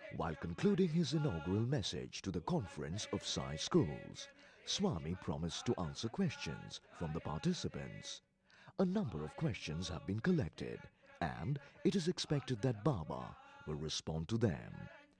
While concluding his inaugural message to the Conference of Sai Schools, Swami promised to answer questions from the participants. A number of questions have been collected, and it is expected that Baba will respond to them.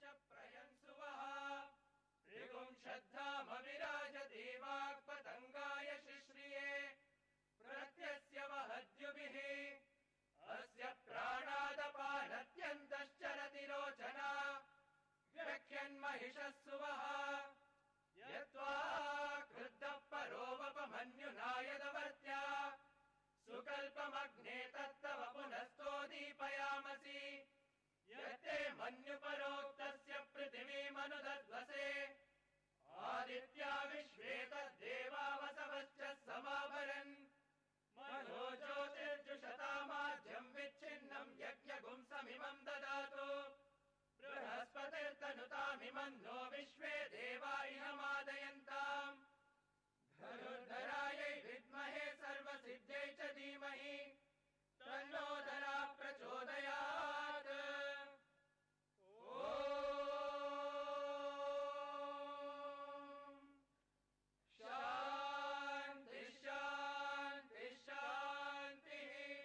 सुकल्पमग्ने तत्तव पुनस्तोदीपयामसि यत्ते मन्युपरोक्तस्य पृथिवीमनुदध्वसे आदित्या विश्वे तद्देवा वसवश्च समाभरन् मनो ज्योतिर्जुषतामाज्यं विच्छिन्नं यज्ञगुंसमिमं ददातु बृहस्पतिर्तनुतामिमं नो विश्वे देवा इहमादयन्ताम् धनुर्धरायै विद्महे सर्वसिद्ध्यै च धीमहि तन्नो धरा प्रचोदयात्। ॐ शान्ति शान्ति शान्तिः।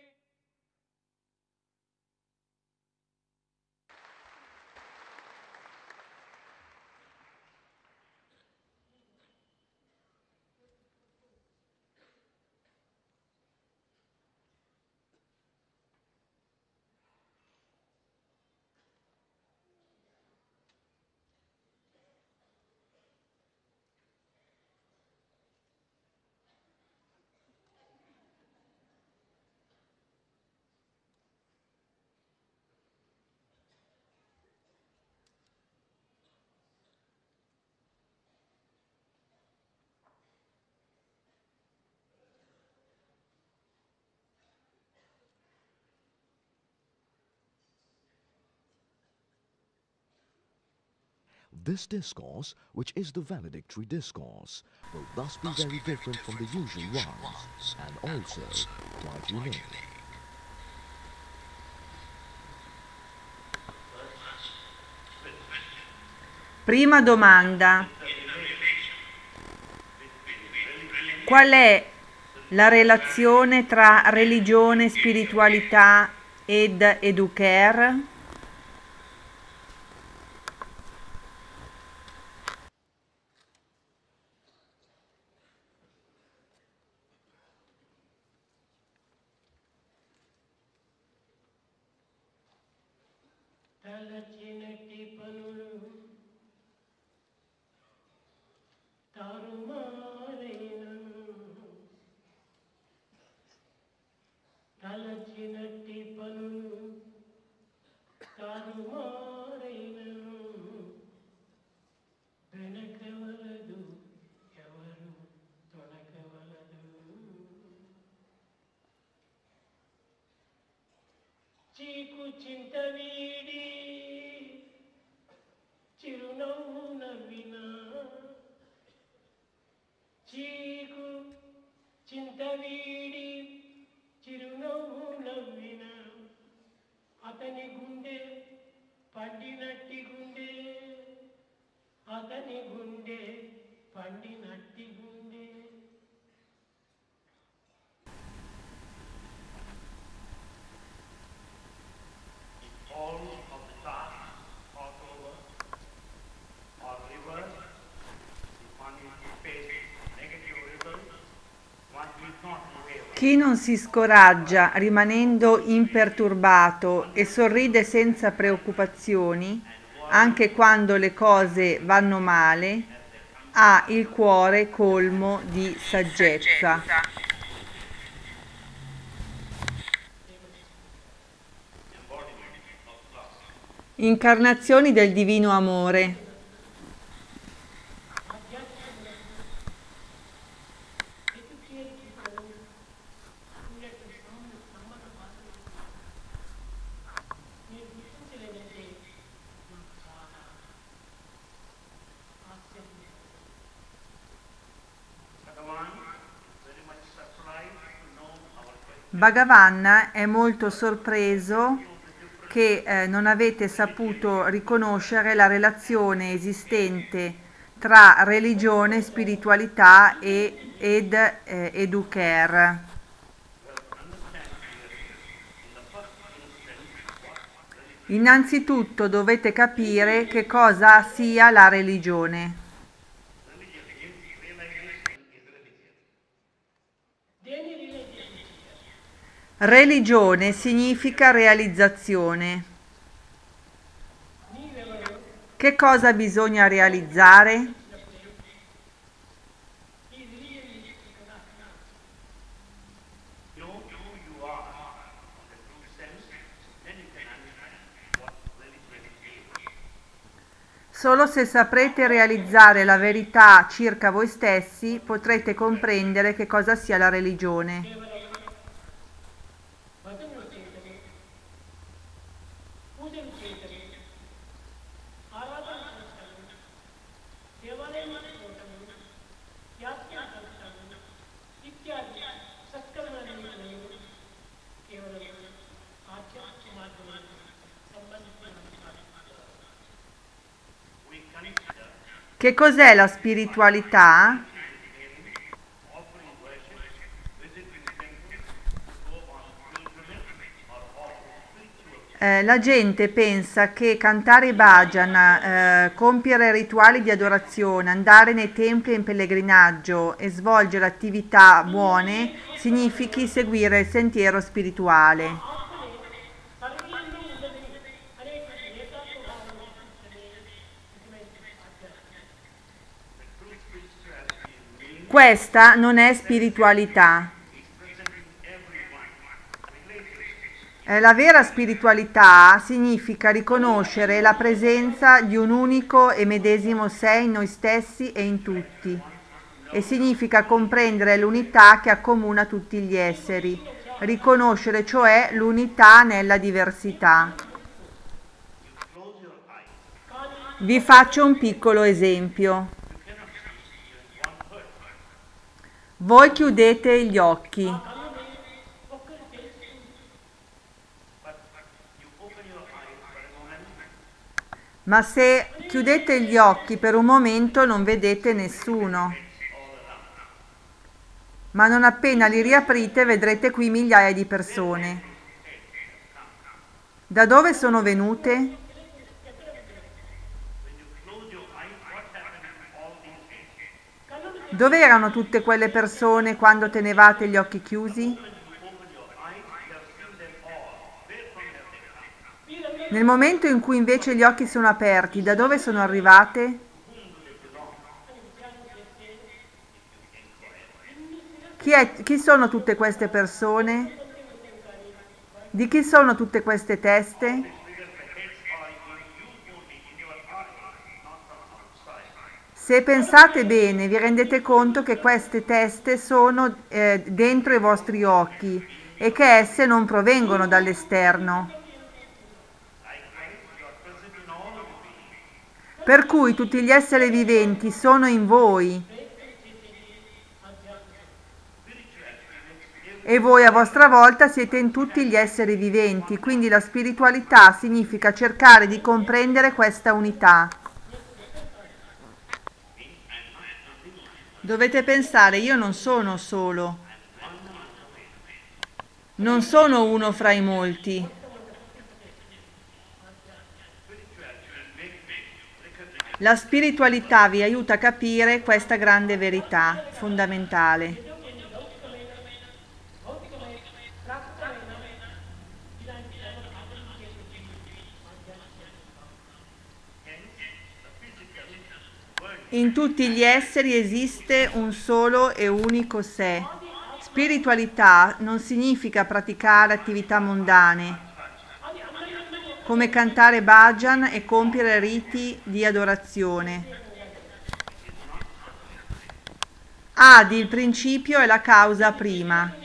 This discourse, which is the valedictory discourse, will thus be very different from the usual ones, and also quite unique. Prima domanda. Qual è la relazione tra religione, spiritualità ed educare? చీకు చింత వీడి చిరునవ్వు నవ్విన చీకు చింత వీడి చిరునవ్వు నవ్విన అతని గుండె పండినట్టి గుండె అతని గుండె పండినట్టి గుండె Chi non si scoraggia rimanendo imperturbato e sorride senza preoccupazioni, anche quando le cose vanno male, ha il cuore colmo di saggezza. Incarnazioni del divino amore. Bhagavan è molto sorpreso che non avete saputo riconoscere la relazione esistente tra religione, spiritualità ed educare. Innanzitutto dovete capire che cosa sia la religione. Religione significa realizzazione. Che cosa bisogna realizzare? Solo se saprete realizzare la verità circa voi stessi potrete comprendere che cosa sia la religione. Che cos'è la spiritualità? La gente pensa che cantare i bhajan, compiere rituali di adorazione, andare nei templi in pellegrinaggio e svolgere attività buone significhi seguire il sentiero spirituale. Questa non è spiritualità. La vera spiritualità significa riconoscere la presenza di un unico e medesimo sé in noi stessi e in tutti, e significa comprendere l'unità che accomuna tutti gli esseri, riconoscere cioè l'unità nella diversità. Vi faccio un piccolo esempio. Voi chiudete gli occhi. Ma se chiudete gli occhi per un momento non vedete nessuno. Ma non appena li riaprite vedrete qui migliaia di persone. Da dove sono venute? Dove erano tutte quelle persone quando tenevate gli occhi chiusi? Nel momento in cui invece gli occhi sono aperti, da dove sono arrivate? Chi sono tutte queste persone? Di chi sono tutte queste teste? Se pensate bene, vi rendete conto che queste teste sono dentro i vostri occhi e che esse non provengono dall'esterno. Per cui tutti gli esseri viventi sono in voi e voi a vostra volta siete in tutti gli esseri viventi, quindi la spiritualità significa cercare di comprendere questa unità. Dovete pensare, io non sono solo, non sono uno fra i molti. La spiritualità vi aiuta a capire questa grande verità fondamentale. In tutti gli esseri esiste un solo e unico sé. Spiritualità non significa praticare attività mondane, come cantare bhajan e compiere riti di adorazione. Adi, il principio, è la causa prima.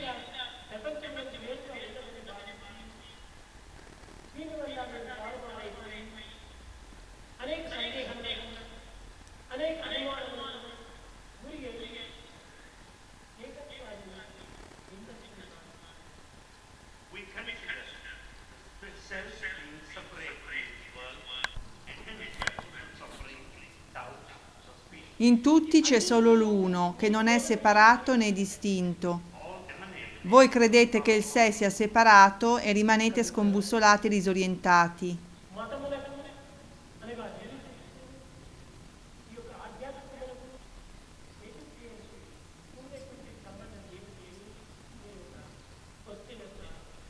In tutti c'è solo l'uno, che non è separato né distinto. Voi credete che il sé sia separato e rimanete scombussolati e disorientati. మతములకు అనగా తెలిసి ఈ యొక్క ఆధ్యాత్మికములకు ఎదుర్కొనేసి ఉండేటువంటి సంబంధం ఏమిటి మీ యొక్క క్వశ్చన్ యొక్క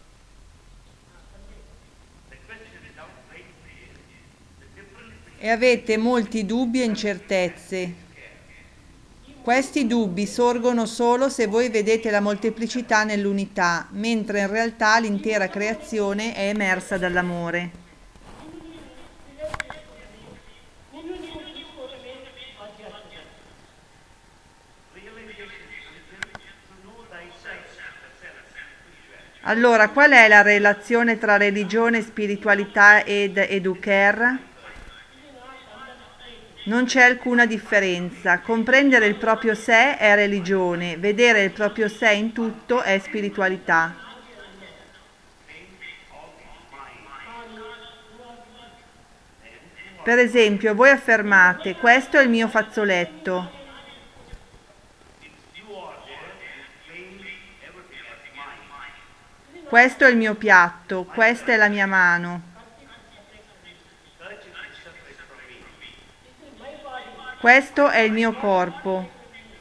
E avete molti dubbi e incertezze. Questi dubbi sorgono solo se voi vedete la molteplicità nell'unità, mentre in realtà l'intera creazione è emersa dall'amore. నిన్ను నీవు చూసుకోవడమే ఆధ్యాత్మికత. Allora, qual è la relazione tra religione, spiritualità ed educare? Non c'è alcuna differenza. Comprendere il proprio sé è religione, vedere il proprio sé in tutto è spiritualità. Per esempio, voi affermate: questo è il mio fazzoletto, questo è il mio piatto, questa è la mia mano, questo è il mio corpo.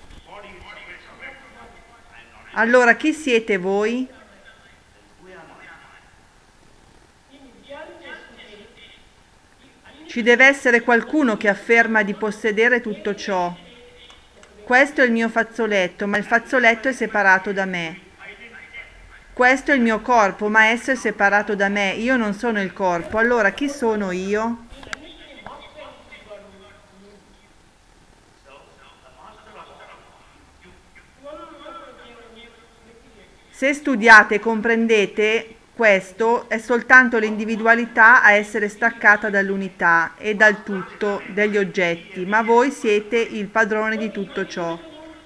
Allora, chi siete voi? Ci deve essere qualcuno che afferma di possedere tutto ciò. Questo è il mio fazzoletto, ma il fazzoletto è separato da me. Questo è il mio corpo, ma esso è separato da me. Io non sono il corpo. Allora, chi sono io? Se studiate e comprendete questo, è soltanto l'individualità a essere staccata dall'unità e dal tutto degli oggetti, ma voi siete il padrone di tutto ciò.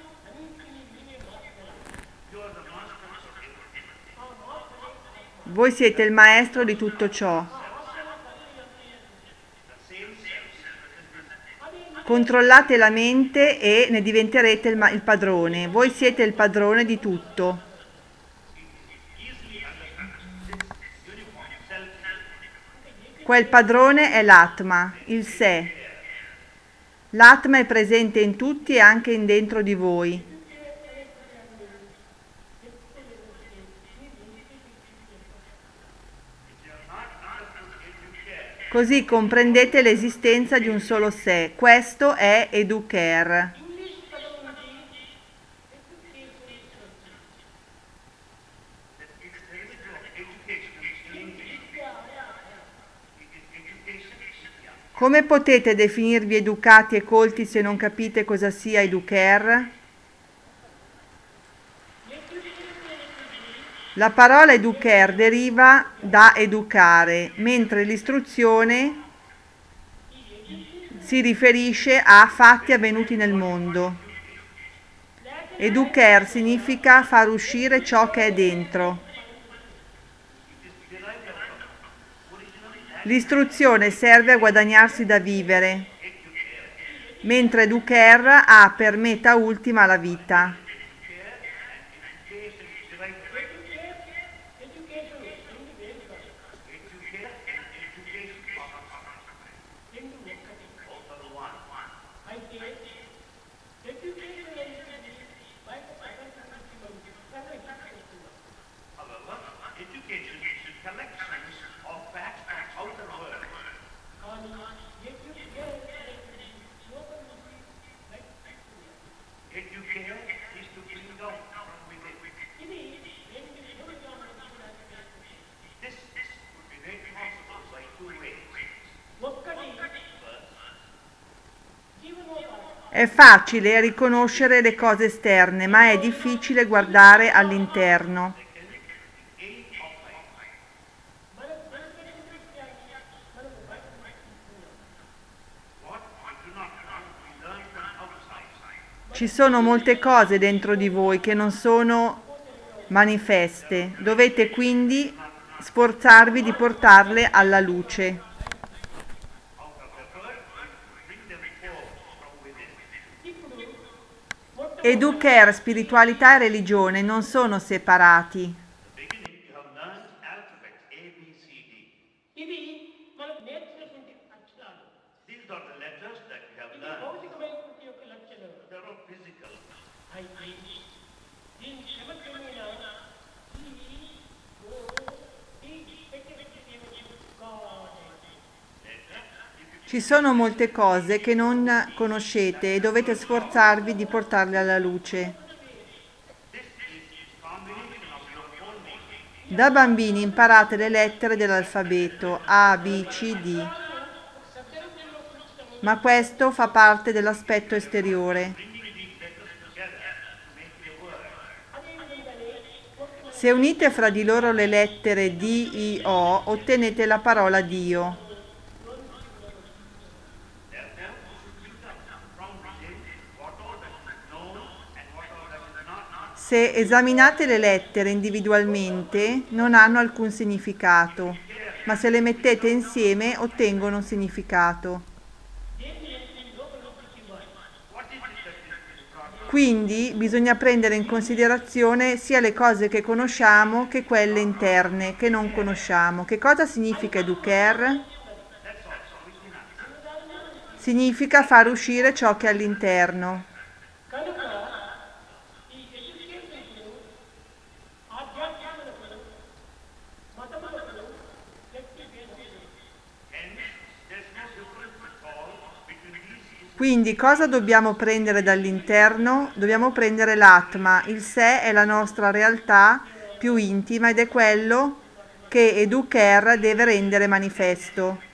Voi siete il maestro di tutto ciò. Controllate la mente e ne diventerete il padrone. Voi siete il padrone di tutto. Quel padrone è l'Atma, il sé. L'Atma è presente in tutti e anche in dentro di voi. Così comprendete l'esistenza di un solo sé. Questo è educare. Come potete definirvi educati e colti se non capite cosa sia educare? La parola educare deriva da educare, mentre l'istruzione si riferisce a fatti avvenuti nel mondo. Educare significa far uscire ciò che è dentro. L'istruzione serve a guadagnarsi da vivere, mentre educare ha per meta ultima la vita. È facile riconoscere le cose esterne, ma è difficile guardare all'interno. Ci sono molte cose dentro di voi che non sono manifeste. Dovete quindi sforzarvi di portarle alla luce. Educare, spiritualità e religione non sono separati. The beginning, you have learned alphabets A, B, C, D. ఇవి మనకు నేర్చినటువంటి అక్షరాలు. These are the letters that you have ఇది learned. భౌతికమైనటువంటి యొక్క లక్షణాలు. They are all physical. అయితే దీని క్రమక్రమేణా ఈ ఓ ఈ పెట్టినటువంటి ఏమిటి? God. Ci sono molte cose che non conoscete e dovete sforzarvi di portarle alla luce. This is combination of your own name. Da bambini imparate le lettere dell'alfabeto A, B, C, D. Ma questo fa parte dell'aspetto esteriore. Bringing these letters together to make a word. Se unite fra di loro le lettere D, I, O, ottenete la parola Dio. Therefore, you should pick up from within what all that is known and what all that is not known. Se esaminate le lettere individualmente non hanno alcun significato, ma se le mettete insieme ottengono un significato. Quindi bisogna prendere in considerazione sia le cose che conosciamo che quelle interne che non conosciamo. Che cosa significa educare? Significa far uscire ciò che è all'interno. కనుక ఈ ఎడ్యుకేషన్కు ఆధ్యాత్మికతకు మతములకు వ్యక్తి భేదం. Hence, there's no difference at all between these two. Quindi cosa dobbiamo prendere dall'interno? Dobbiamo prendere l'atma, il sé è la nostra realtà più intima ed è quello che Educare deve rendere manifesto.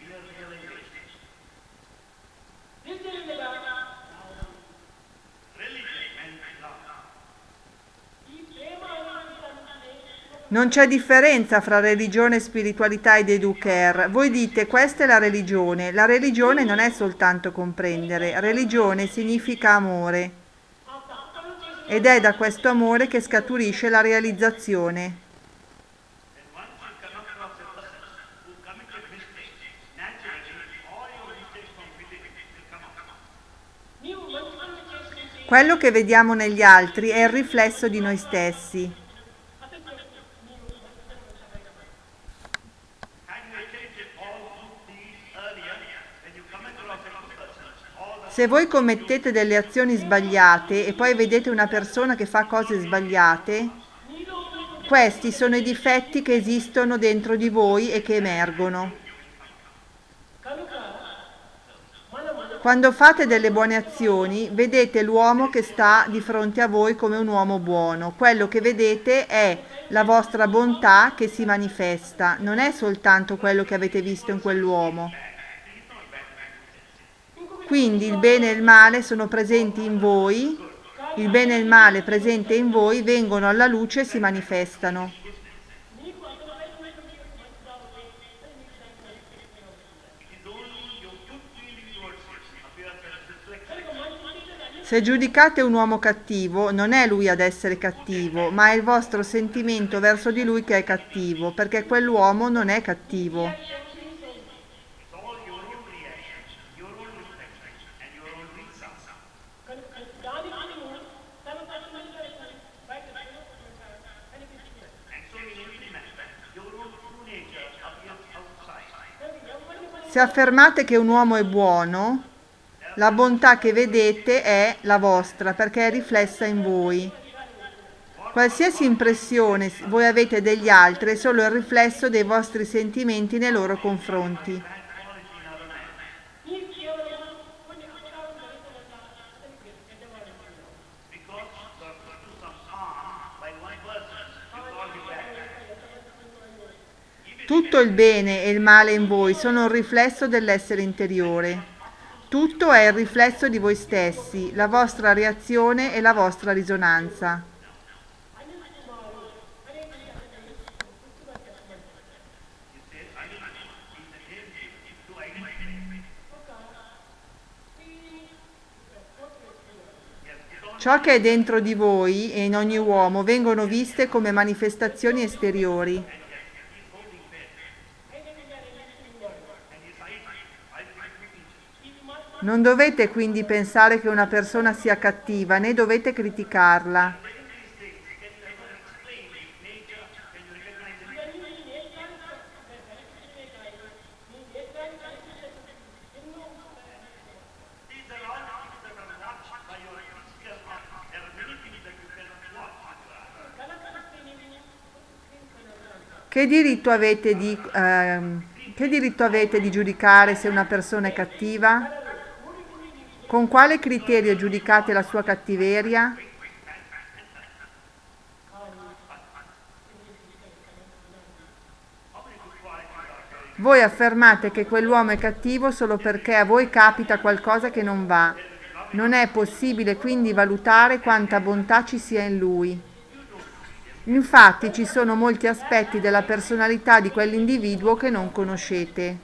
Non c'è differenza fra religione e spiritualità ed Educare. Voi dite questa è la religione. La religione non è soltanto comprendere. Religione significa amore. Ed è da questo amore che scaturisce la realizzazione. And once you come across a person who committed mistakes, naturally all your mistakes from within will come out. నీవు మంచి పనులు చేస్తుంటే Quello che vediamo negli altri è il riflesso di noi stessi. Had you attempted all these earlier, when you come across a person, all the Se voi commettete delle azioni sbagliate e poi vedete una persona che fa cose sbagliate, questi sono i difetti che esistono dentro di voi e che emergono. కనుక మనము Quando fate delle buone azioni, vedete l'uomo che sta di fronte a voi come un uomo buono. Quello che vedete è la vostra bontà che si manifesta, non è soltanto quello che avete visto in quell'uomo. Quindi il bene e il male sono presenti in voi, il bene e il male presente in voi vengono alla luce e si manifestano. నీకు అర్థమైనటువంటి మంచి భావమే అది నీకు it is only your good feeling towards it appears as reflection. కనుక మంచి చేసేది Se giudicate un uomo cattivo, non è lui ad essere cattivo, ma è il vostro sentimento verso di lui che è cattivo, perché quell'uomo non è cattivo. It's all your own reaction, your own reflection, and your own result. కనుక దానికి నువ్వు తన తనగా బయట కనిపిస్తుంది. And so in every matter, your own true nature appears outside. కనుక ఎవరిని Se affermate che un uomo è buono, la bontà che vedete è la vostra, perché è riflessa in voi. Qualsiasi impressione voi avete degli altri è solo il riflesso dei vostri sentimenti nei loro confronti. నీకు కేవలం కొన్ని అక్షరాలు జరగడం వల్ల అతనికి పెద్దవాడు అవుతున్నాడు. Because you are put to some harm by one person, you call him back. Tutto il bene e il male in voi sono un riflesso dell'essere interiore. Tutto è il riflesso di voi stessi, la vostra reazione e la vostra risonanza. You say, I will in the name to identify. Ciò che è dentro di voi e in ogni uomo vengono viste come manifestazioni esteriori. And his eyes, I will Non dovete quindi pensare che una persona sia cattiva, né dovete criticarla. These are all things that are watched by your physical eye. There are many things that you cannot watch with your eye. Che diritto avete di giudicare se una persona è cattiva? Con quale criterio giudicate la sua cattiveria? Voi affermate che quell'uomo è cattivo solo perché a voi capita qualcosa che non va. Non è possibile quindi valutare quanta bontà ci sia in lui. Infatti ci sono molti aspetti della personalità di quell'individuo che non conoscete.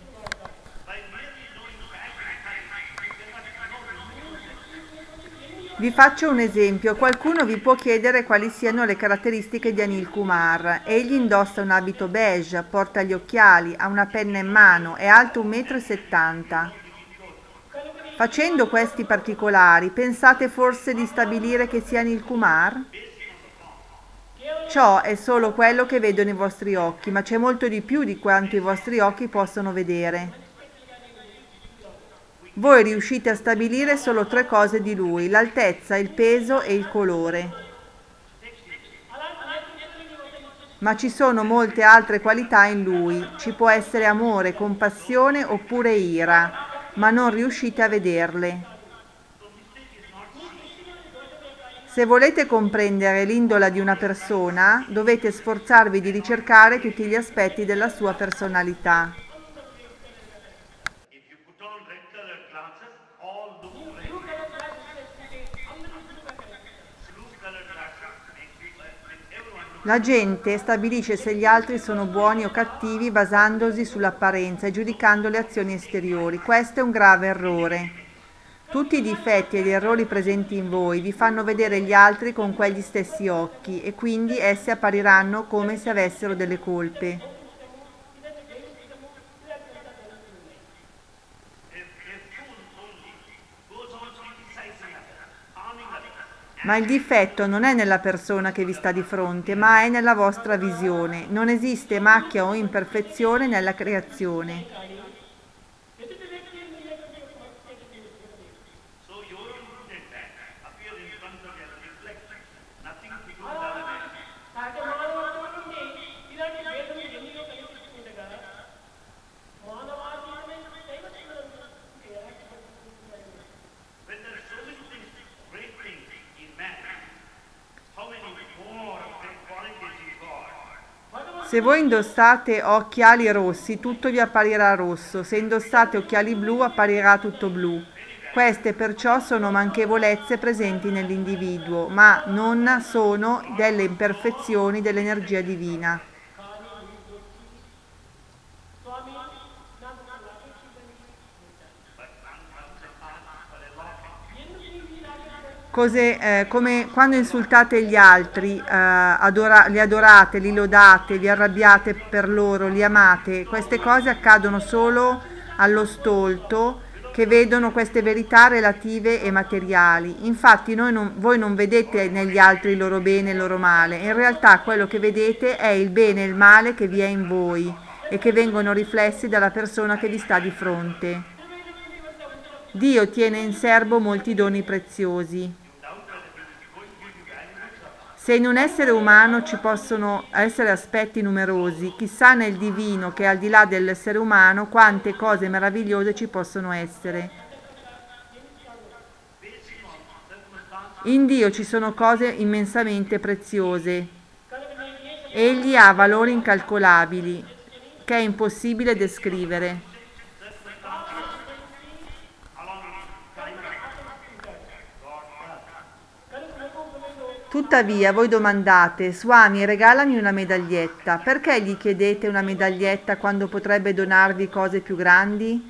Vi faccio un esempio. Qualcuno vi può chiedere quali siano le caratteristiche di Anil Kumar. Egli indossa un abito beige, porta gli occhiali, ha una penna in mano, è alto 1,70 m. Facendo questi particolari, pensate forse di stabilire che sia Anil Kumar? Ciò è solo quello che vedono i vostri occhi, ma c'è molto di più di quanto i vostri occhi possono vedere. Voi riuscite a stabilire solo 3 cose di lui: l'altezza, il peso e il colore. Ma ci sono molte altre qualità in lui. Ci può essere amore, compassione oppure ira, ma non riuscite a vederle. Se volete comprendere l'indola di una persona, dovete sforzarvi di ricercare tutti gli aspetti della sua personalità. If you put on red colored glasses, all look red. Blue colored glasses make everyone look. La gente stabilisce se gli altri sono buoni o cattivi basandosi sull'apparenza e giudicando le azioni esteriori. Questo è un grave errore. Tutti i difetti e gli errori presenti in voi vi fanno vedere gli altri con quegli stessi occhi e quindi essi appariranno come se avessero delle colpe. Ma il difetto non è nella persona che vi sta di fronte, ma è nella vostra visione. Non esiste macchia o imperfezione nella creazione. So your own good and bad appear in front of your reflection. Nothing to do with other men. సహజ మానవత్వం నుండి ఇలాంటి భేదం ఎన్నియో కనిపిస్తుండగా మానవాతీతమైన దైవత్వం ఎలాంటి పరిస్థితులు? When there are so many things, great things in man, how many more great qualities in God? Se voi indossate occhiali rossi, tutto vi apparirà rosso. Se indossate occhiali blu, apparirà tutto blu. Queste perciò sono manchevolezze presenti nell'individuo, ma non sono delle imperfezioni dell'energia divina. స్వామి నాకు లాగేసిందని Come quando insultate gli altri, li adorate, li lodate, vi arrabbiate per loro, li amate, queste cose accadono solo allo stolto che vedono queste verità relative e materiali. Infatti voi non vedete negli altri il loro bene e il loro male, in realtà quello che vedete è il bene e il male che vi è in voi e che vengono riflessi dalla persona che vi sta di fronte. Dio tiene in serbo molti doni preziosi. Se in un essere umano ci possono essere aspetti numerosi, chissà nel divino che è al di là dell'essere umano quante cose meravigliose ci possono essere. In Dio ci sono cose immensamente preziose. Egli ha valori incalcolabili che è impossibile descrivere. Tuttavia voi domandate: Swami, regalami una medaglietta. Perché gli chiedete una medaglietta quando potrebbe donarvi cose più grandi?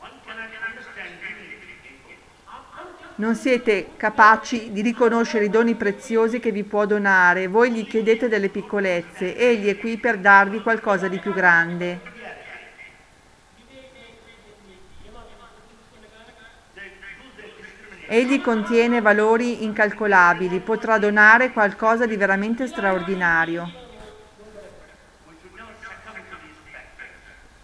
Non siete capaci di riconoscere i doni preziosi che vi può donare. Voi gli chiedete delle piccolezze. Egli è qui per darvi qualcosa di più grande. Egli contiene valori incalcolabili, potrà donare qualcosa di veramente straordinario. We should never succumb to these factors.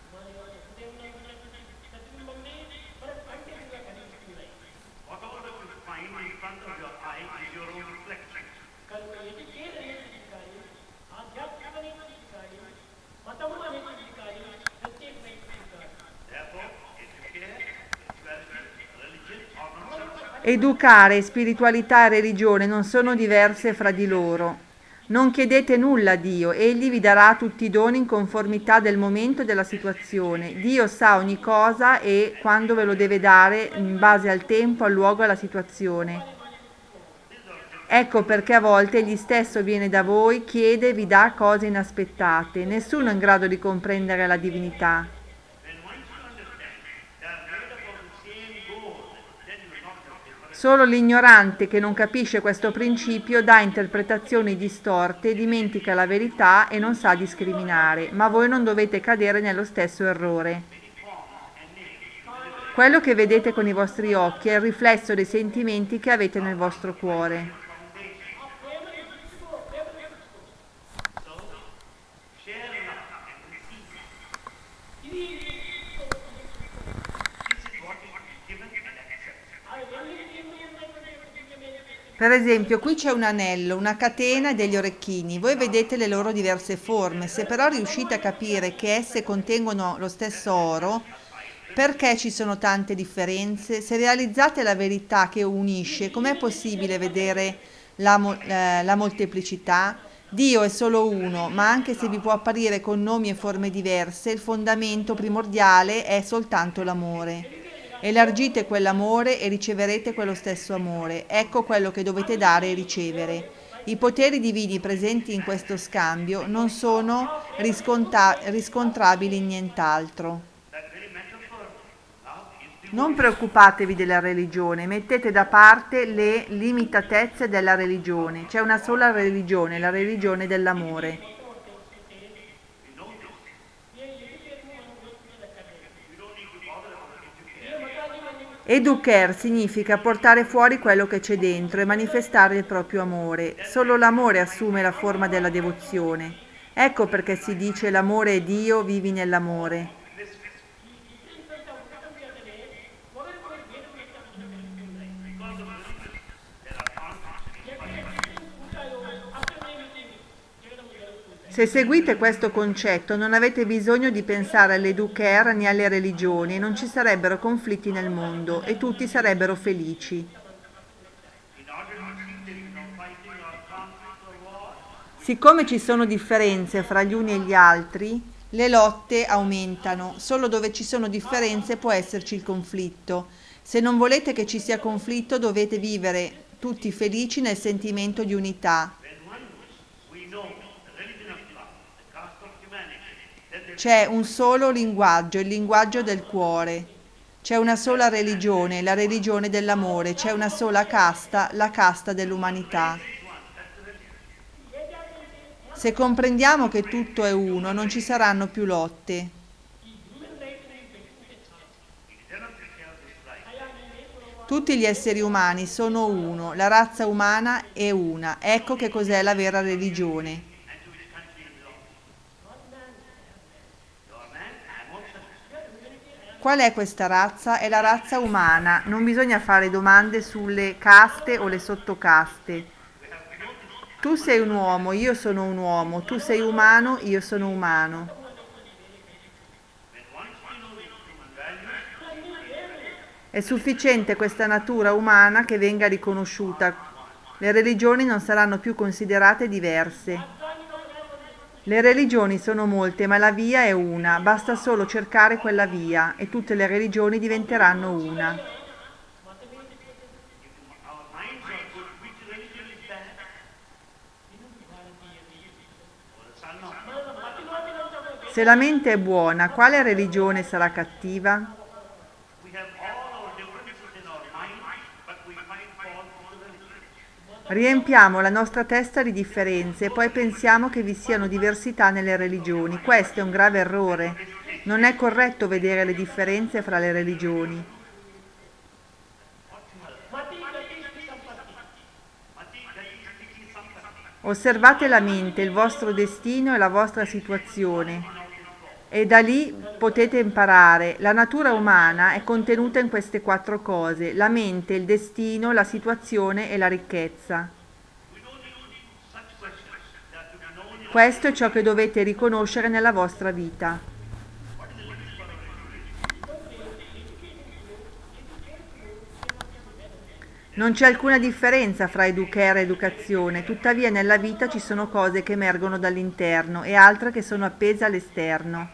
Whatever that you find in front of your eye is your own reflection. కనుక ఎదిగే అనేటిది కానీ ఆధ్యాత్మిక అనేటిది కానీ మతము అనేటిది కానీ ప్రత్యేకమైనది కాదు. Therefore, educate, spirituality, religion are not separate. Educare, spiritualità e religione non sono diverse fra di loro. Non chiedete nulla a Dio, Egli vi darà tutti i doni in conformità del momento e della situazione. Dio sa ogni cosa e quando ve lo deve dare in base al tempo, al luogo e alla situazione. Ecco perché a volte Egli stesso viene da voi, chiede e vi dà cose inaspettate. Nessuno è in grado di comprendere la divinità. When once you understand they are made up of the same gold, then you will not have difference. Solo l'ignorante che non capisce questo principio dà interpretazioni distorte, dimentica la verità e non sa discriminare, ma voi non dovete cadere nello stesso errore. Quello che vedete con i vostri occhi è il riflesso dei sentimenti che avete nel vostro cuore. Share love and receive. This is what is given and accepted. Per esempio, qui c'è un anello, una catena e degli orecchini. Voi vedete le loro diverse forme. Se però riuscite a capire che esse contengono lo stesso oro, perché ci sono tante differenze? Se realizzate la verità che unisce, com'è possibile vedere la molteplicità? Dio è solo uno, ma anche se vi può apparire con nomi e forme diverse, il fondamento primordiale è soltanto l'amore. Elargite quell'amore e riceverete quello stesso amore. Ecco quello che dovete dare e ricevere. I poteri divini presenti in questo scambio non sono riscontrabili in nient'altro. That very metaphor, love is the Non preoccupatevi della religione, mettete da parte le limitatezze della religione. C'è una sola religione, la religione dell'amore. Educare significa portare fuori quello che c'è dentro e manifestare il proprio amore. Solo l'amore assume la forma della devozione. Ecco perché si dice l'amore è Dio, vivi nell'amore. Se seguite questo concetto non avete bisogno di pensare all'educare né alle religioni, non ci sarebbero conflitti nel mondo e tutti sarebbero felici. in order to see there is no fighting or conflict or war. Siccome ci sono differenze fra gli uni e gli altri, le lotte aumentano. Solo dove ci sono differenze può esserci il conflitto. Se non volete che ci sia conflitto, dovete vivere tutti felici nel sentimento di unità. When once we know the religion of love, the caste of humanity, then there C'è un solo linguaggio, il linguaggio del cuore. C'è una sola religione, la religione dell'amore. C'è una sola casta, la casta dell'umanità. Se comprendiamo che tutto è uno, non ci saranno più lotte. Tutti gli esseri umani sono uno, la razza umana è una. Ecco che cos'è la vera religione. Qual è questa razza? È la razza umana. Non bisogna fare domande sulle caste o le sottocaste. Tu sei un uomo, io sono un uomo. Tu sei umano, io sono umano. È sufficiente questa natura umana che venga riconosciuta. Le religioni non saranno più considerate diverse. Le religioni sono molte, ma la via è una. Basta solo cercare quella via e tutte le religioni diventeranno una. our minds are good, which religion is that? Or the son of Se la mente è buona, quale religione sarà cattiva? we have all our differences in our mind, but we find fault in the religion. Riempiamo la nostra testa di differenze e poi pensiamo che vi siano diversità nelle religioni. Questo è un grave errore. Non è corretto vedere le differenze fra le religioni. మతి Osservate la mente, il vostro destino e la vostra situazione e da lì potete imparare. La natura umana è contenuta in queste 4 cose: la mente, il destino, la situazione e la ricchezza. Questo è ciò che dovete riconoscere nella vostra vita. Non c'è alcuna differenza fra educare e educazione, tuttavia nella vita ci sono cose che emergono dall'interno e altre che sono appese all'esterno.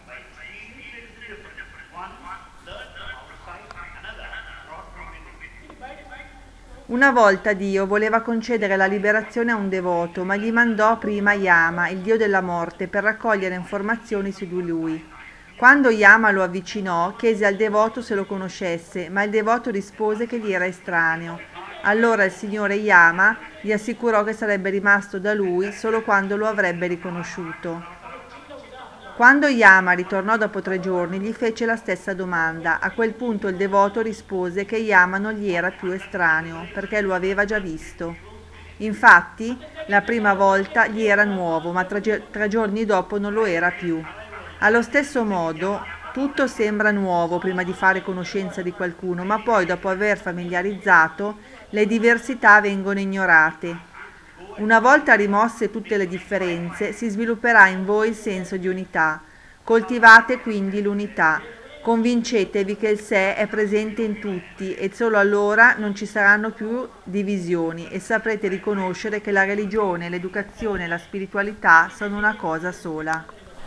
Una volta Dio voleva concedere la liberazione a un devoto, ma gli mandò prima Yama, il dio della morte, per raccogliere informazioni su di lui. Quando Yama lo avvicinò, chiese al devoto se lo conoscesse, ma il devoto rispose che gli era estraneo. Allora il signore Yama gli assicurò che sarebbe rimasto da lui solo quando lo avrebbe riconosciuto. Quando Yama ritornò dopo 3 giorni, gli fece la stessa domanda. A quel punto il devoto rispose che Yama non gli era più estraneo, perché lo aveva già visto. Infatti, la prima volta gli era nuovo, ma 3 giorni dopo non lo era più. Allo stesso modo, tutto sembra nuovo prima di fare conoscenza di qualcuno, ma poi, dopo aver familiarizzato, le diversità vengono ignorate. Una volta rimosse tutte le differenze, si svilupperà in voi il senso di unità. Coltivate quindi l'unità. Convincetevi che il sé è presente in tutti e solo allora non ci saranno più divisioni e saprete riconoscere che la religione, l'educazione e la spiritualità sono una cosa sola.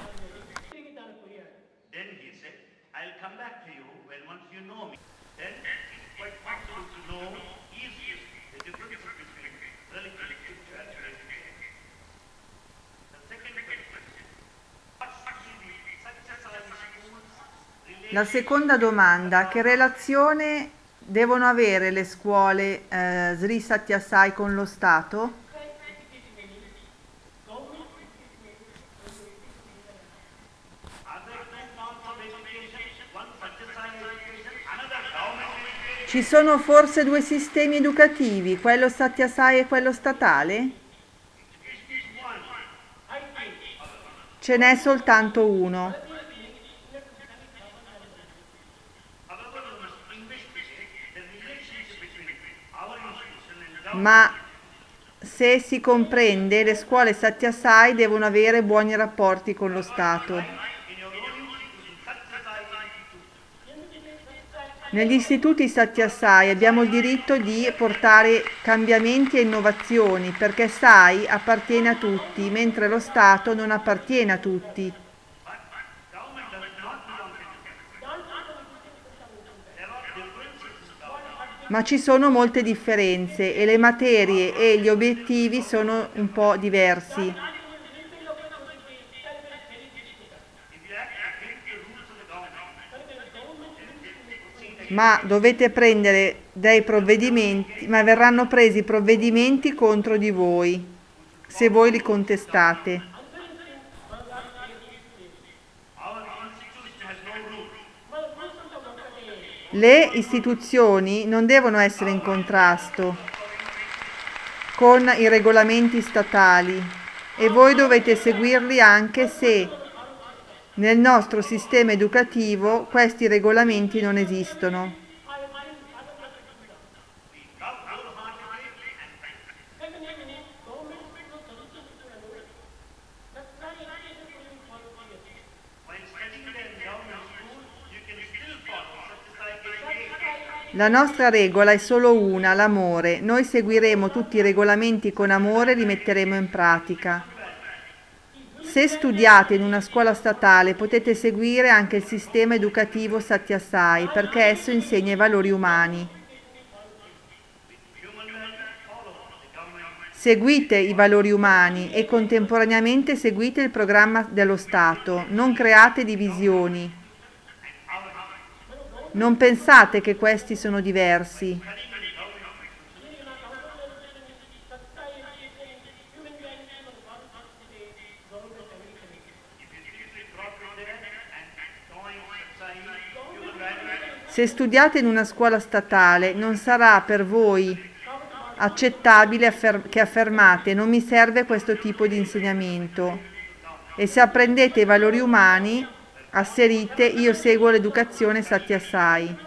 Then he said, I'll come back to you when once you know me. Then it's quite possible to know easily the difference between religion, spirituality, and education. The second question, what should be the success of the schools La seconda domanda: che relazione devono avere le scuole Sri Satya Sai con lo Stato? Ci sono forse 2 sistemi educativi, quello Satya Sai e quello statale? Ce n'è soltanto uno. Ma se si comprende, le scuole Satya Sai devono avere buoni rapporti con lo Stato. Negli istituti Satya Sai abbiamo il diritto di portare cambiamenti e innovazioni, perché Sai appartiene a tutti, mentre lo Stato non appartiene a tutti. Ma ci sono molte differenze e le materie e gli obiettivi sono un po' diversi. Ma dovete prendere dei provvedimenti, ma verranno presi provvedimenti contro di voi, se voi li contestate. Le istituzioni non devono essere in contrasto con i regolamenti statali e voi dovete seguirli anche se nel nostro sistema educativo questi regolamenti non esistono. La nostra regola è solo una, l'amore. Noi seguiremo tutti i regolamenti con amore e li metteremo in pratica. Se studiate in una scuola statale potete seguire anche il sistema educativo Satya Sai perché esso insegna i valori umani. Seguite i valori umani e contemporaneamente seguite il programma dello Stato. Non create divisioni. Non pensate che questi sono diversi. Se studiate in una scuola statale non sarà per voi accettabile che affermate non mi serve questo tipo di insegnamento e se apprendete i valori umani asserite io seguo l'educazione Satya Sai.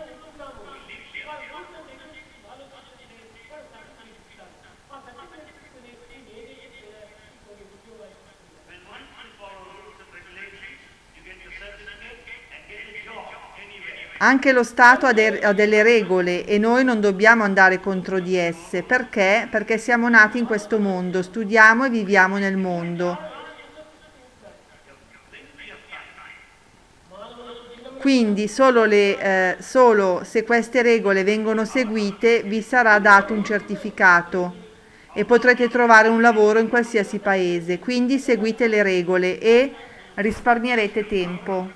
When once you follow rules and regulations, you get your certificate and get a job anywhere. Anche lo Stato ha delle regole e noi non dobbiamo andare contro di esse. Perché? Perché siamo nati in questo mondo, studiamo e viviamo nel mondo. Quindi solo se queste regole vengono seguite vi sarà dato un certificato e potrete trovare un lavoro in qualsiasi paese. Quindi seguite le regole e risparmierete tempo.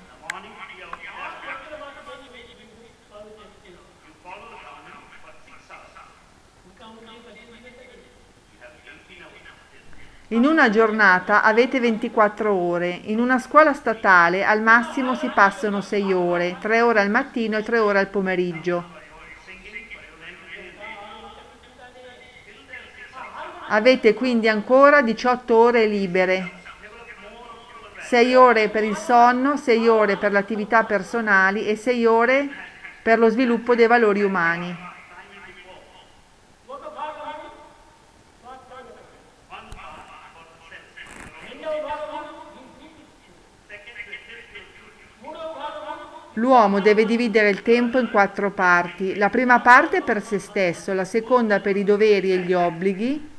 In una giornata avete 24 ore, in una scuola statale al massimo si passano 6 ore, 3 ore al mattino e 3 ore al pomeriggio. Avete quindi ancora 18 ore libere, 6 ore per il sonno, 6 ore per le attività personali e 6 ore per lo sviluppo dei valori umani. L'uomo deve dividere il tempo in 4 parti. La prima parte è per se stesso, la seconda per i doveri e gli obblighi,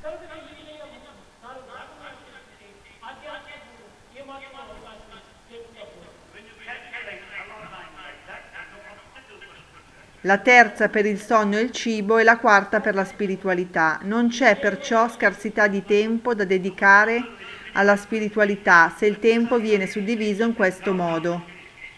la terza per il sonno e il cibo e la quarta per la spiritualità. Non c'è perciò scarsità di tempo da dedicare alla spiritualità se il tempo viene suddiviso in questo modo.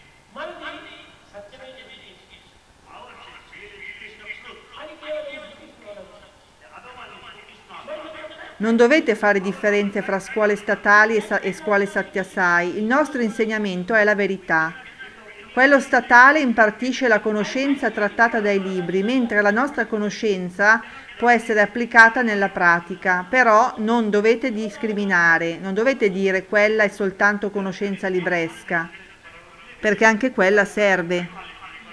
Non dovete fare differenze fra scuole statali e scuole Satya Sai. Il nostro insegnamento è la verità. Quello statale impartisce la conoscenza trattata dai libri, mentre la nostra conoscenza può essere applicata nella pratica. Però non dovete discriminare, non dovete dire quella è soltanto conoscenza libresca, perché anche quella serve.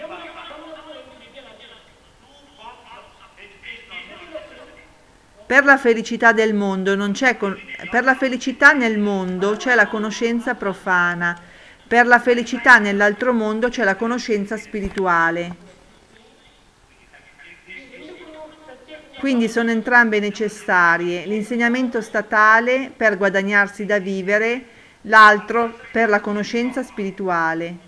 Per la felicità del mondo per la felicità nel mondo c'è la conoscenza profana, per la felicità nell'altro mondo c'è la conoscenza spirituale. Quindi sono entrambe necessarie, l'insegnamento statale per guadagnarsi da vivere, l'altro per la conoscenza spirituale.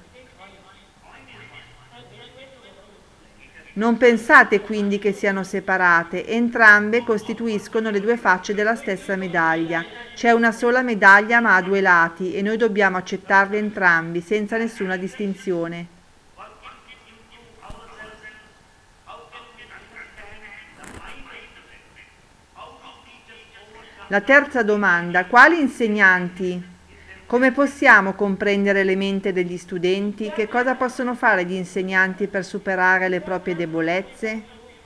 Non pensate quindi che siano separate, entrambe costituiscono le 2 facce della stessa medaglia. C'è una sola medaglia ma ha 2 lati e noi dobbiamo accettarli entrambi senza nessuna distinzione. La terza domanda: quali insegnanti? Come possiamo comprendere le menti degli studenti? Che cosa possono fare gli insegnanti per superare le proprie debolezze?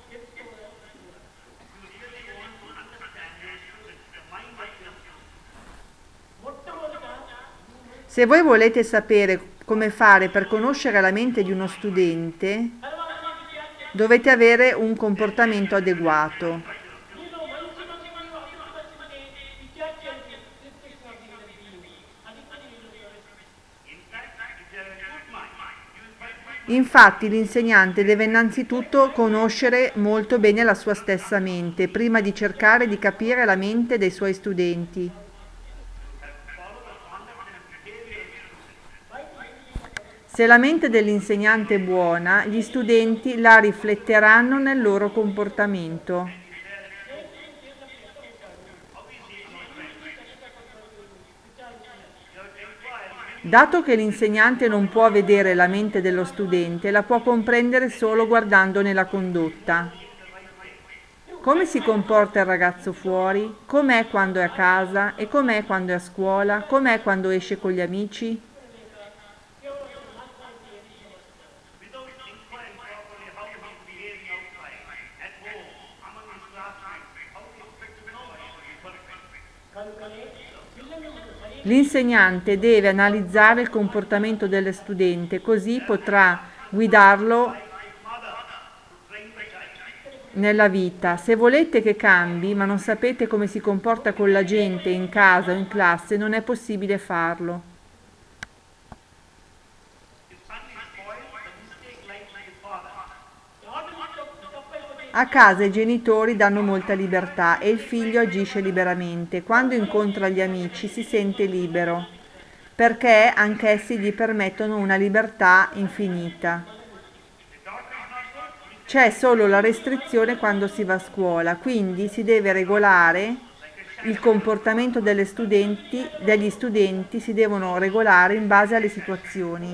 Se voi volete sapere come fare per conoscere la mente di uno studente, dovete avere un comportamento adeguato. Infatti l'insegnante deve innanzitutto conoscere molto bene la sua stessa mente, prima di cercare di capire la mente dei suoi studenti. Se la mente dell'insegnante è buona, gli studenti la rifletteranno nel loro comportamento. Dato che l'insegnante non può vedere la mente dello studente, la può comprendere solo guardandone la condotta. Come si comporta il ragazzo fuori? Com'è quando è a casa? E com'è quando è a scuola? Com'è quando esce con gli amici? L'insegnante deve analizzare il comportamento dello studente, così potrà guidarlo nella vita. Se volete che cambi, ma non sapete come si comporta con la gente in casa o in classe, non è possibile farlo. A casa i genitori danno molta libertà e il figlio agisce liberamente. Quando incontra gli amici si sente libero, perché anch'essi gli permettono una libertà infinita. C'è solo la restrizione quando si va a scuola, quindi si deve regolare il comportamento degli studenti si devono regolare in base alle situazioni.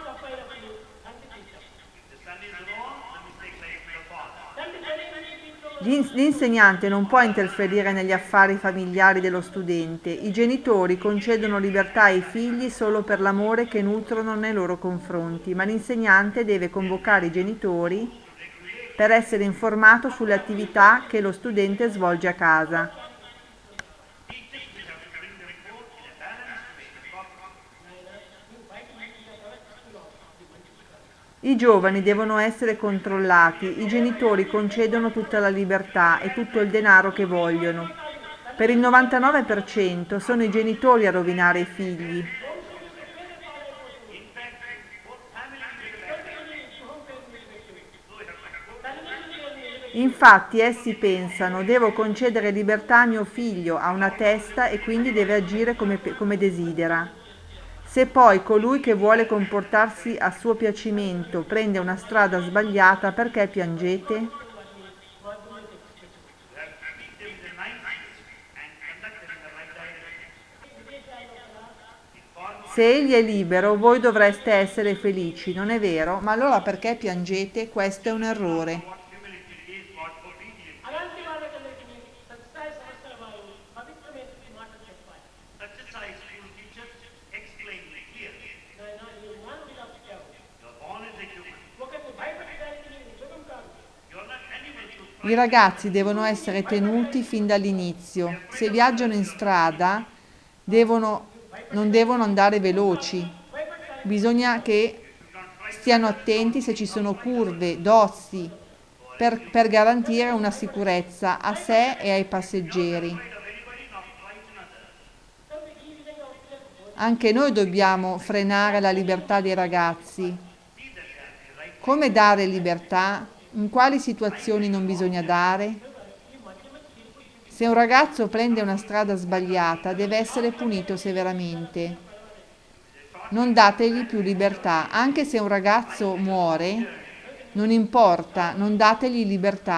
L'insegnante non può interferire negli affari familiari dello studente. I genitori concedono libertà ai figli solo per l'amore che nutrono nei loro confronti, ma l'insegnante deve convocare i genitori per essere informato sulle attività che lo studente svolge a casa. I giovani devono essere controllati, i genitori concedono tutta la libertà e tutto il denaro che vogliono. Per il 99% sono i genitori a rovinare i figli. Infatti essi pensano: devo concedere libertà a mio figlio, ha una testa e quindi deve agire come desidera. Se poi colui che vuole comportarsi a suo piacimento prende una strada sbagliata, perché piangete? Se egli è libero, voi dovreste essere felici, non è vero? Ma allora perché piangete? Questo è un errore. అలాంటి వాళ్ళకందరికీ సత్యసాయి సంస్థల వారు పవిత్రమైన మాటలు చెప్పాలి. Satyasai school teachers explain clearly. నాయనా నీవు మానవుడిగా పుట్టావు. You are born as a human. ఒకరికి భయపడడానికి నీవు సుఖం కాదు. You are not animals to I ragazzi devono essere tenuti fin dall'inizio. Se viaggiano in strada, non devono andare veloci. Bisogna che stiano attenti se ci sono curve, dozzi, per garantire una sicurezza a sé e ai passeggeri. Anche noi dobbiamo frenare la libertà dei ragazzi. Come dare libertà? In quali situazioni non bisogna dare? Se un ragazzo prende una strada sbagliata, deve essere punito severamente. Non dategli più libertà. Anche se un ragazzo muore, non importa, non dategli libertà.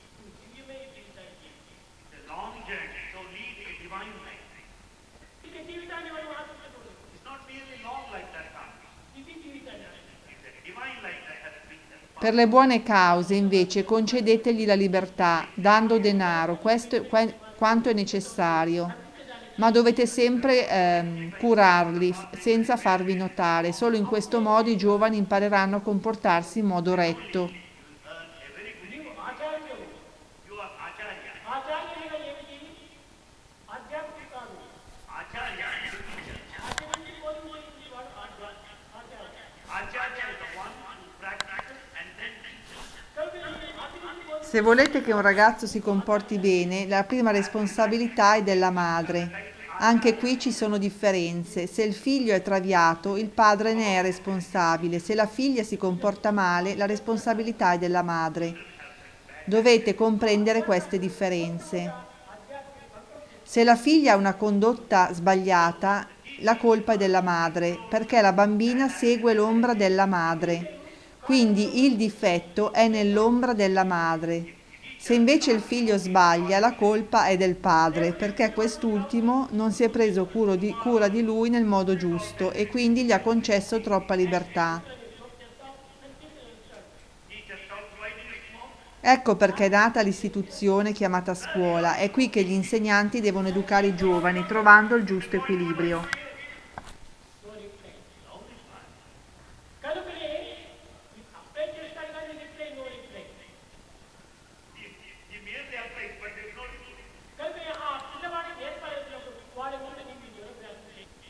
It's a long journey, so lead a divine life. ఇక జీవితాన్ని మనం ఆశించకూడదు. It's not really long like that comes. ఇది జీవితాన్ని It's a divine life that has been there. Per le buone cause, invece, concedetegli la libertà, dando denaro, quanto è necessario, ma dovete sempre curarli senza farvi notare. Solo in questo modo i giovani impareranno a comportarsi in modo retto. నీవు ఆచార్యుడు. You are Acharya. ఆచార్యుడిగా ఏమిటి? ఆధ్యాత్మిక కాదు. Acharya is the teacher. ఆచరించి బోధించేది వాడు ఆచార్య. Acharya is the one who practices and then teaches. కనుక ఈ ఆచరించి బోధి Se volete che un ragazzo si comporti bene, la prima responsabilità è della madre. Anche qui ci sono differenze. Se il figlio è traviato, il padre ne è responsabile. Se la figlia si comporta male, la responsabilità è della madre. Dovete comprendere queste differenze. Se la figlia ha una condotta sbagliata, la colpa è della madre, perché la bambina segue l'ombra della madre. Quindi il difetto è nell'ombra della madre. Se invece il figlio sbaglia, la colpa è del padre, perché quest'ultimo non si è preso cura di lui nel modo giusto e quindi gli ha concesso troppa libertà. Ecco perché è nata l'istituzione chiamata scuola. È qui che gli insegnanti devono educare i giovani, trovando il giusto equilibrio. కనుకనే apply చేస్తాను కానీ reply no reply. You merely applies, but there's no result. కనుక ఆ పిల్లవాడికి ఏర్పడేటప్పుడు వాడి ముందు నీకు ప్రయత్నం చేయి.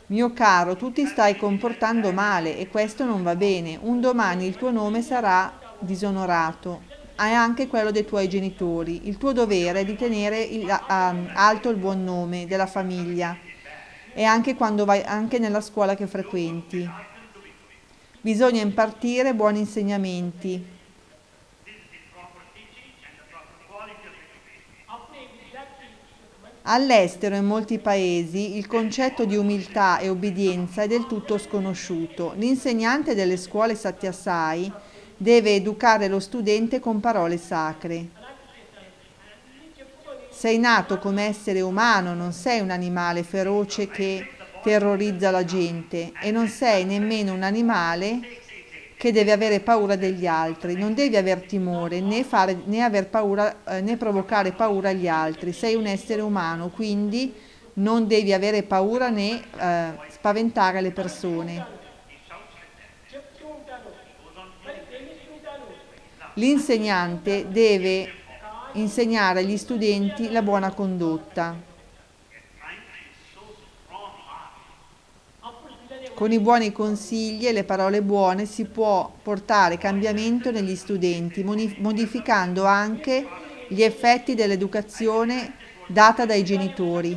Mio caro, tu ti stai comportando male e questo non va bene. Un domani il tuo nome sarà disonorato e anche quello dei tuoi genitori. Il tuo dovere è di tenere alto il buon nome della famiglia e anche quando vai anche nella scuola che frequenti. Bisogna impartire buoni insegnamenti. All'estero, in molti paesi, il concetto di umiltà e obbedienza è del tutto sconosciuto. L'insegnante delle scuole Satyasai deve educare lo studente con parole sacre. Sei nato come essere umano, non sei un animale feroce che terrorizza la gente e non sei nemmeno un animale che deve avere paura degli altri. Non devi aver timore né aver paura, né provocare paura agli altri. Sei un essere umano, quindi non devi avere paura né spaventare le persone. L'insegnante deve insegnare agli studenti la buona condotta. Con i buoni consigli e le parole buone si può portare cambiamento negli studenti, modificando anche gli effetti dell'educazione data dai genitori.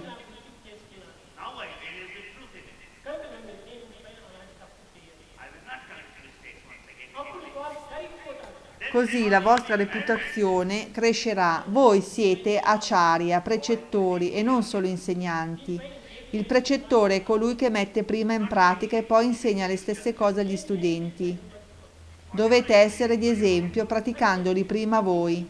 Così la vostra reputazione crescerà. Voi siete acharya, precettori e non solo insegnanti. Il precettore è colui che mette prima in pratica e poi insegna le stesse cose agli studenti. Dovete essere di esempio praticandoli prima voi.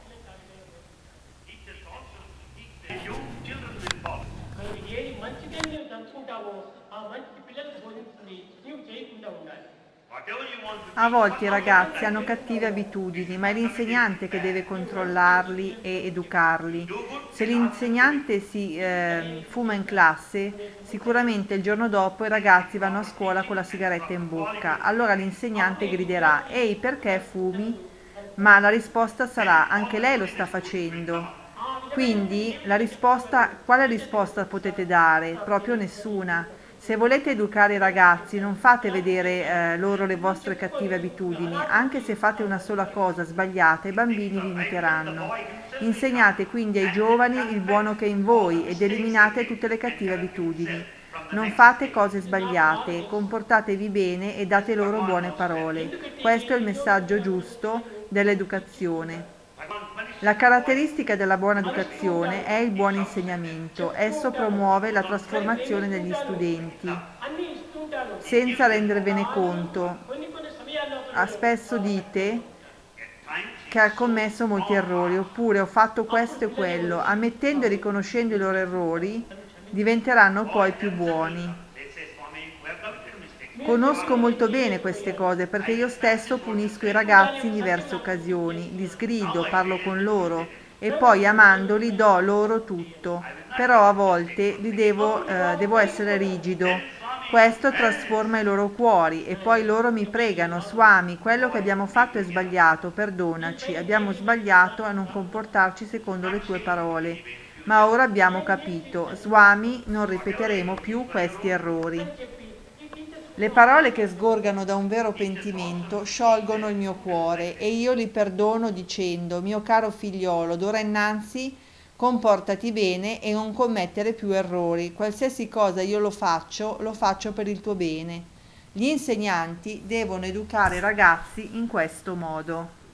ఏది మంచిదే నువ్వు తలుచుకుంటావో ఆ మంచి పిల్లలకు బోధించుకుని నువ్వు చేయకుండా ఉండాలి. A volte i ragazzi hanno cattive abitudini, ma è l'insegnante che deve controllarli e educarli. Se l'insegnante si fuma in classe, sicuramente il giorno dopo i ragazzi vanno a scuola con la sigaretta in bocca. Allora l'insegnante griderà: «Ehi, perché fumi?» Ma la risposta sarà: «Anche lei lo sta facendo». Quindi quale risposta potete dare? Proprio nessuna. Se volete educare i ragazzi, non fate vedere loro le vostre cattive abitudini. Anche se fate una sola cosa sbagliata, i bambini vi imiteranno. Insegnate quindi ai giovani il buono che è in voi ed eliminate tutte le cattive abitudini. Non fate cose sbagliate, comportatevi bene e date loro buone parole. Questo è il messaggio giusto dell'educazione. La caratteristica della buona educazione è il buon insegnamento. Esso promuove la trasformazione degli studenti senza rendervene conto. Spesso dite che ha commesso molti errori, oppure ho fatto questo e quello. Ammettendo e riconoscendo i loro errori, diventeranno poi più buoni. Conosco molto bene queste cose perché io stesso punisco i ragazzi in diverse occasioni, li sgrido, parlo con loro e poi amandoli do loro tutto, però a volte devo essere rigido. Questo trasforma i loro cuori e poi loro mi pregano: Swami, quello che abbiamo fatto è sbagliato, perdonaci, abbiamo sbagliato a non comportarci secondo le tue parole, ma ora abbiamo capito, Swami, non ripeteremo più questi errori. Le parole che sgorgano da un vero pentimento sciolgono il mio cuore e io li perdono dicendo: mio caro figliolo, d'ora innanzi comportati bene e non commettere più errori. Qualsiasi cosa io lo faccio per il tuo bene. Gli insegnanti devono educare i ragazzi in questo modo.